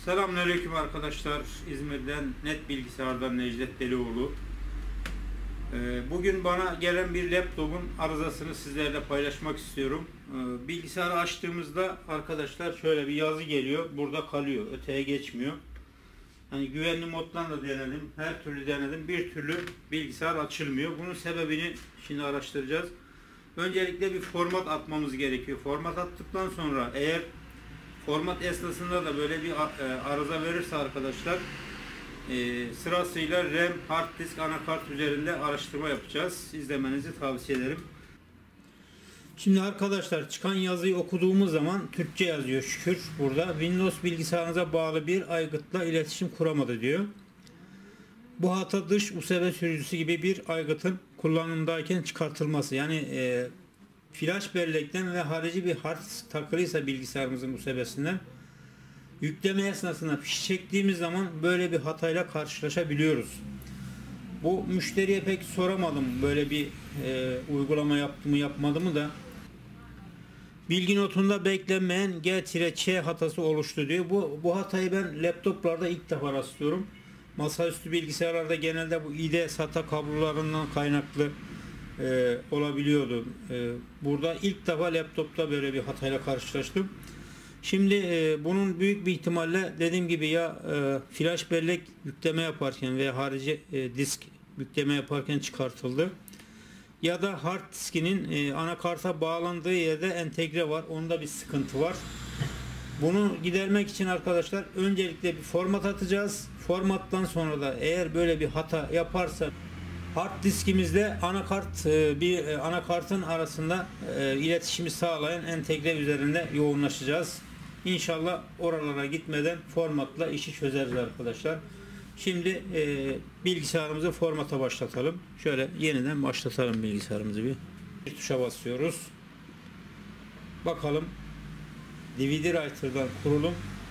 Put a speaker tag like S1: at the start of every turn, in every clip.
S1: Selamünaleyküm arkadaşlar. İzmir'den Net Bilgisayar'dan Necdet Delioğlu. Bugün bana gelen bir laptopun arızasını sizlerle paylaşmak istiyorum. Bilgisayarı açtığımızda arkadaşlar şöyle bir yazı geliyor. Burada kalıyor. Öteye geçmiyor. Hani güvenli moddan da denedim. Her türlü denedim. Bir türlü bilgisayar açılmıyor. Bunun sebebini şimdi araştıracağız. Öncelikle bir format atmamız gerekiyor. Format attıktan sonra eğer format esnasında da böyle bir arıza verirse arkadaşlar sırasıyla RAM, hard disk, anakart üzerinde araştırma yapacağız. İzlemenizi tavsiye ederim. Şimdi arkadaşlar çıkan yazıyı okuduğumuz zaman Türkçe yazıyor şükür burada. Windows bilgisayarınıza bağlı bir aygıtla iletişim kuramadı diyor. Bu hata dış USB sürücüsü gibi bir aygıtın kullanımdayken çıkartılması. Yani flash bellekten ve harici bir hard disk takılıysa bilgisayarımızın USB'sinden yükleme esnasında fiş çektiğimiz zaman böyle bir hatayla karşılaşabiliyoruz. Bu müşteriye pek soramadım böyle bir uygulama yaptı mı yapmadı mı da. Bilgi notunda beklenmeyen G-Ç hatası oluştu diyor. Bu hatayı ben laptoplarda ilk defa rastlıyorum. Masaüstü bilgisayarlarda genelde bu IDE SATA kablolarından kaynaklı olabiliyordu. Burada ilk defa laptopta böyle bir hatayla karşılaştım. Şimdi bunun büyük bir ihtimalle dediğim gibi ya flash bellek yükleme yaparken veya harici disk yükleme yaparken çıkartıldı. Ya da hard diskinin anakarta bağlandığı yerde entegre var. Onda bir sıkıntı var. Bunu gidermek için arkadaşlar öncelikle bir format atacağız. Formattan sonra da eğer böyle bir hata yaparsa hard diskimizle anakartın arasında iletişimi sağlayan entegre üzerinde yoğunlaşacağız. İnşallah oralara gitmeden formatla işi çözeriz arkadaşlar. Şimdi bilgisayarımızı formata başlatalım. Şöyle yeniden başlatalım bilgisayarımızı bir tuşa basıyoruz. Bakalım DVD Writer'dan kurulum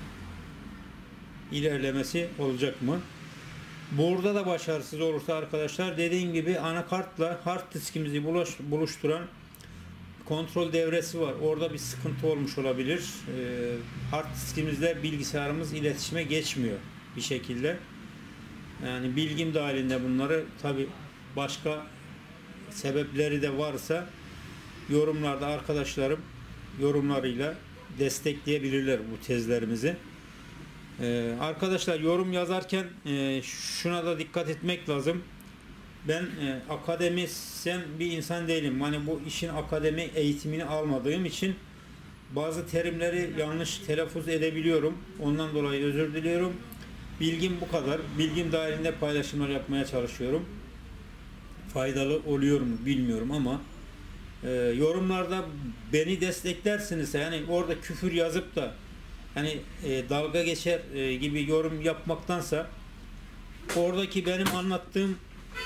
S1: ilerlemesi olacak mı? Burada da başarısız olursa arkadaşlar dediğim gibi anakartla hard diskimizi buluşturan kontrol devresi var. Orada bir sıkıntı olmuş olabilir. Hard diskimizle bilgisayarımız iletişime geçmiyor bir şekilde. Yani bilgim dahilinde bunları tabi başka sebepleri de varsa yorumlarda arkadaşlarım yorumlarıyla destekleyebilirler bu tezlerimizi. Arkadaşlar yorum yazarken şuna da dikkat etmek lazım. Ben akademisyen bir insan değilim. Hani bu işin akademi eğitimini almadığım için bazı terimleri yanlış telaffuz edebiliyorum. Ondan dolayı özür diliyorum. Bilgim bu kadar. Bilgim dahilinde paylaşımlar yapmaya çalışıyorum. Faydalı oluyor mu bilmiyorum ama yorumlarda beni desteklersiniz. Yani orada küfür yazıp da hani dalga geçer gibi yorum yapmaktansa oradaki benim anlattığım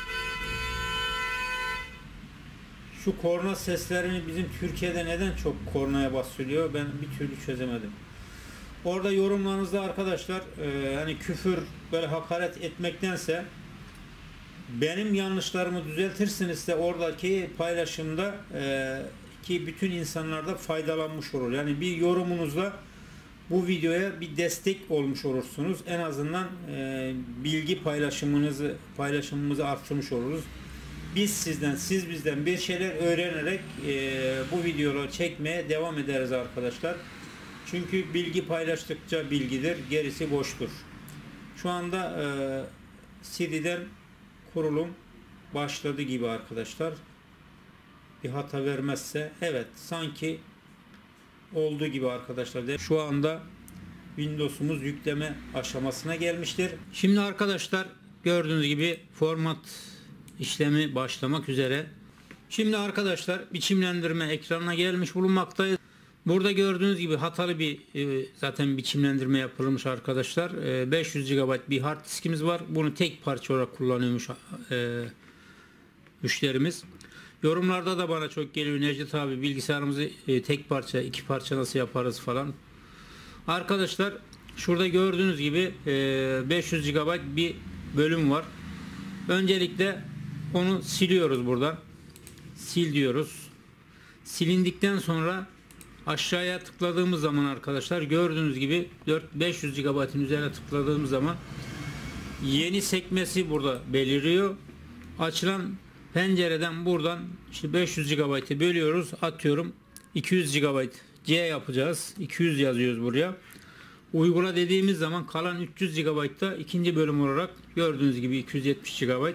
S1: şu korna seslerini bizim Türkiye'de neden çok kornaya basılıyor ben bir türlü çözemedim. Orada yorumlarınızda arkadaşlar hani küfür böyle hakaret etmektense benim yanlışlarımı düzeltirsiniz de oradaki paylaşımda ki bütün insanlar da faydalanmış olur. Yani bir yorumunuzla bu videoya bir destek olmuş olursunuz. En azından bilgi paylaşımımızı arttırmış oluruz. Biz sizden, siz bizden bir şeyler öğrenerek bu videoları çekmeye devam ederiz arkadaşlar. Çünkü bilgi paylaştıkça bilgidir, gerisi boştur. Şu anda CD'den kurulum başladı gibi arkadaşlar. Bir hata vermezse evet sanki olduğu gibi arkadaşlar. Şu anda Windows'umuz yükleme aşamasına gelmiştir. Şimdi arkadaşlar gördüğünüz gibi format işlemi başlamak üzere. Şimdi arkadaşlar biçimlendirme ekranına gelmiş bulunmaktayız. Burada gördüğünüz gibi hatalı bir zaten biçimlendirme yapılmış arkadaşlar. 500 GB bir hard diskimiz var. Bunu tek parça olarak kullanıyormuş müşterimiz. Yorumlarda da bana çok geliyor Necdet abi bilgisayarımızı tek parça iki parça nasıl yaparız falan. Arkadaşlar şurada gördüğünüz gibi 500 GB bir bölüm var. Öncelikle onu siliyoruz buradan. Sil diyoruz. Silindikten sonra Aşağıya tıkladığımız zaman arkadaşlar gördüğünüz gibi 500 GB'ın üzerine tıkladığımız zaman yeni sekmesi burada beliriyor. Açılan pencereden buradan işte 500 GB'ı bölüyoruz, atıyorum 200 GB C yapacağız. 200 yazıyoruz buraya. Uygula dediğimiz zaman kalan 300 GB'da ikinci bölüm olarak gördüğünüz gibi 270 GB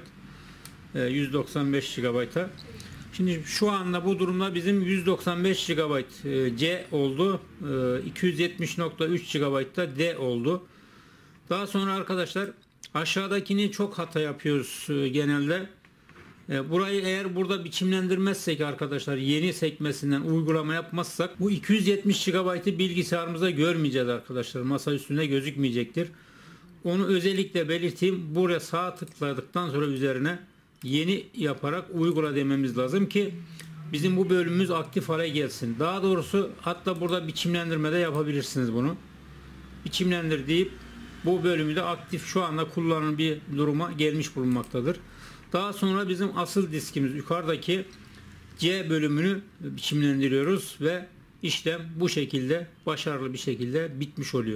S1: 195 GB'a. Şimdi şu anda bu durumda bizim 195 GB C oldu. 270.3 GB da D oldu. Daha sonra arkadaşlar aşağıdakini çok hata yapıyoruz genelde. Burayı eğer burada biçimlendirmezsek arkadaşlar, yeni sekmesinden uygulama yapmazsak bu 270 GB'ı bilgisayarımızda görmeyeceğiz arkadaşlar. Masa üstünde gözükmeyecektir. Onu özellikle belirteyim. Buraya sağ tıkladıktan sonra üzerine yeni yaparak uygula dememiz lazım ki bizim bu bölümümüz aktif hale gelsin. Daha doğrusu hatta burada biçimlendirmede yapabilirsiniz bunu. Biçimlendir deyip bu bölümü de aktif şu anda kullanılan bir duruma gelmiş bulunmaktadır. Daha sonra bizim asıl diskimiz yukarıdaki C bölümünü biçimlendiriyoruz ve işlem bu şekilde başarılı bir şekilde bitmiş oluyor.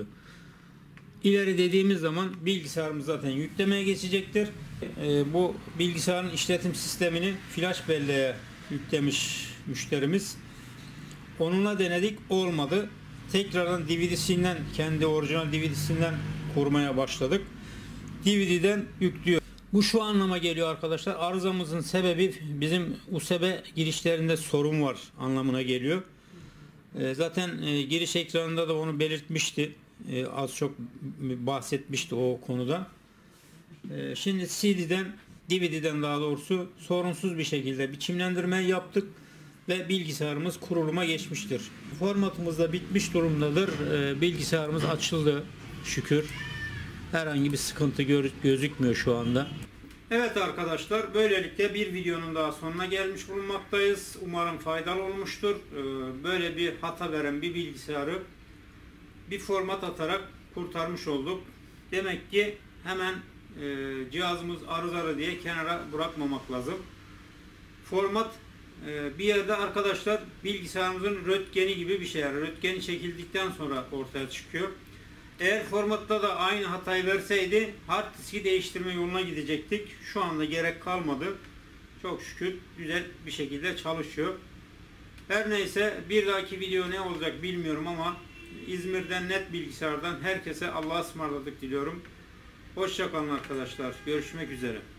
S1: İleri dediğimiz zaman bilgisayarımız zaten yüklemeye geçecektir. Bu bilgisayarın işletim sistemini flash belleğe yüklemiş müşterimiz. Onunla denedik, olmadı. Tekrardan DVD'sinden, kendi orijinal DVD'sinden kurmaya başladık. DVD'den yüklüyor. Bu şu anlama geliyor arkadaşlar. Arızamızın sebebi bizim USB girişlerinde sorun var anlamına geliyor. Zaten giriş ekranında da onu belirtmişti. Az çok bahsetmişti o konuda. Şimdi DVD'den daha doğrusu sorunsuz bir şekilde biçimlendirme yaptık ve bilgisayarımız kuruluma geçmiştir. Formatımız da bitmiş durumdadır. Bilgisayarımız açıldı şükür. Herhangi bir sıkıntı gözükmüyor şu anda. Evet arkadaşlar, böylelikle bir videonun daha sonuna gelmiş bulunmaktayız. Umarım faydalı olmuştur. Böyle bir hata veren bir bilgisayarı bir format atarak kurtarmış olduk. Demek ki hemen cihazımız arızalı diye kenara bırakmamak lazım. Format bir yerde arkadaşlar bilgisayarımızın röntgeni gibi bir şey. Yani röntgeni çekildikten sonra ortaya çıkıyor. Eğer formatta da aynı hatayı verseydi hard diski değiştirme yoluna gidecektik. Şu anda gerek kalmadı. Çok şükür güzel bir şekilde çalışıyor. Her neyse, bir dahaki video ne olacak bilmiyorum ama İzmir'den Net Bilgisayar'dan herkese Allah'a ısmarladık diliyorum. Hoşça kalın arkadaşlar. Görüşmek üzere.